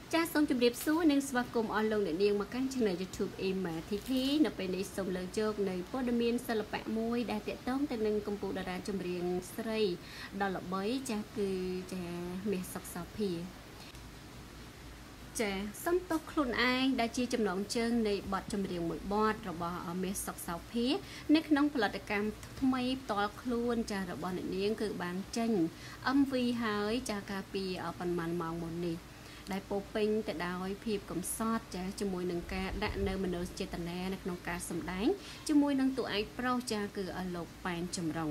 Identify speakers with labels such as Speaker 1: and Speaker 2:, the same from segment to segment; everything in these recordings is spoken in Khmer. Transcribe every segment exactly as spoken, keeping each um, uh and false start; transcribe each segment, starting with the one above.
Speaker 1: ចាសូមជម្រាបសួរនិងស្វាគមន៍អស់លោកអ្នកនាងមកកាន់ Channel YouTube Mv នៅពេលនេះសូមលើកយកនៅព័ត៌មានសិល្បៈមួយដែលទាក់ទងទៅនឹងកម្ពុជាតារាចម្រៀងស្រីដ៏ល្បីចាស់គឺចាមាសសុកសោភាចាសំទោសខ្លួនឯងដែលជាចំណងជើងនៃបទចម្រៀងមួយបទរបស់មាសសុកសោភានៅក្នុងផលិតកម្មថ្មីផ្ទាល់ខ្លួនចារបស់អ្នកនាងគឺបានចេញ M V ហើយចាកាលពីប៉ុន្មានម៉ោងមុននេះដែលពោពេញទៅដោយភាពកំសត់ចាជាមួយនឹងការដាក់នៅមនោសញ្ចេតនានៅក្នុងការសម្ដែងជាមួយនឹងតួឯកប្រុសចាគឺលោកប៉ែនចម្រុង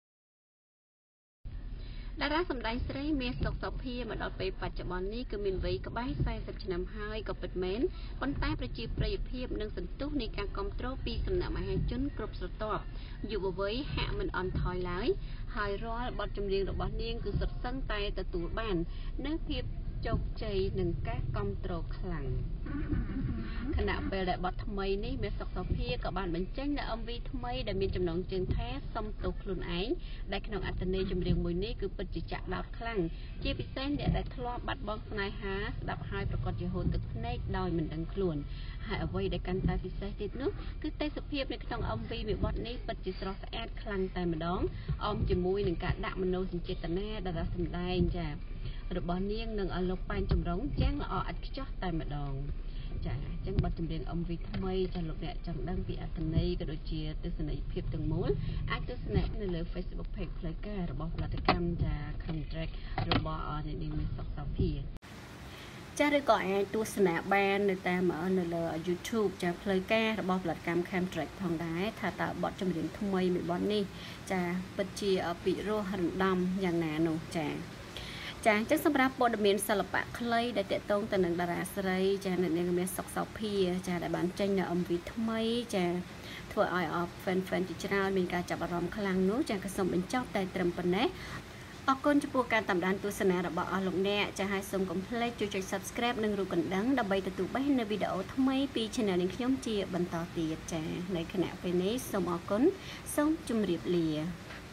Speaker 1: តារាសម្ដែងស្រីមាសសុកសោភាមកដល់ពេលបច្ចុប្បន្ននេះគឺមានវ័យក្បែរสี่สิบឆ្នាំហើយក៏ពិតមែនប៉ុន្តែប្រជាប្រិយភាពនិងសន្ទុះនៃការគ្រប់គ្រងពីសំណាក់មហាជនគ្រប់ស្រទាប់យុវវ័យហាក់មិនអន់ថយឡើយហើយរាល់បទចម្រៀងរបស់នាងគឺសុទ្ធសឹងតែទទួលបាននូវភាពជោគជ័យនឹងការគ្រប់គ្រងខ្លាំងខណៈពេលដែលបទថ្មីនេះមាសសុកសោភាក៏បានបញ្ចេញនូវ M V ថ្មីដែលមានចំណងជើងថាសំទោសខ្លួនឯងដែលក្នុងអត្ថន័យចម្រៀងមួយនេះគឺពិតជាចាក់ដោតខ្លាំងជាពិសេសអ្នកដែលធ្លាប់បាត់បង់ស្នេហាស្ដាប់ហើយប្រកាសជាហូរទឹកភ្នែកដោយមិនដឹងខ្លួនហើយអ្វីដែលកាន់តែពិសេសទៀតនោះគឺទេសភាពនៅក្នុង M V មួយបទនេះពិតជាស្រស់ស្អាតខ្លាំងតែម្ដងអមជាមួយនឹងការដាក់មនោសញ្ចេតនាតារាសម្ដែងចារបស់នាងនិងលោកប៉ែនចម្រុងយ៉ាងល្អឥតខ្ចោះតែម្ដងចាអញ្ចឹងបទចម្រៀង M V ថ្មីចាលោកអ្នកចង់ដឹងពីអត្ថន័យក៏ដូចជាទស្សនីយភាពទាំងមូលអាចទស្សនានៅលើ Facebook Page ផ្លូវការរបស់ផលិតកម្មចា Contract របស់អ្នកនាងមាសសុកសោភាចាឬក៏អាចទស្សនាបាននៅតាមនៅលើ YouTube ចាផ្លូវការរបស់ផលិតកម្ម Contract ផងដែរថាតើបទចម្រៀងថ្មីមួយបទនេះចាពិតជាពិរោះរំដំយ៉ាងណានោះចាចាអញ្ចឹងសម្រាប់ព័ត៌មានសិល្បៈខ្លីដែលតាក់ទងទៅនឹងតារាស្រីចាអ្នកនាងមាសសុកសោភាចាដែលបានចេញនៅ M V ថ្មីចាធ្វើឲ្យអប fan fan ជាច្រើនមានការចាប់អារម្មណ៍ខ្លាំងនោះចាក៏សូមបញ្ចប់តែត្រឹមប៉ុណ្ណេះអរគុណចំពោះការតាមដានទស្សនារបស់អស់លោកអ្នកចាហើយសូមកុំភ្លេចជួយចុច Subscribe និងរូបកណ្ដឹងដើម្បីទទួលបាននូវវីដេអូថ្មីពី Channel នេះខ្ញុំជាបន្តទៀតចានៅខណៈពេលនេះសូមអរគុណសូមជម្រាបលា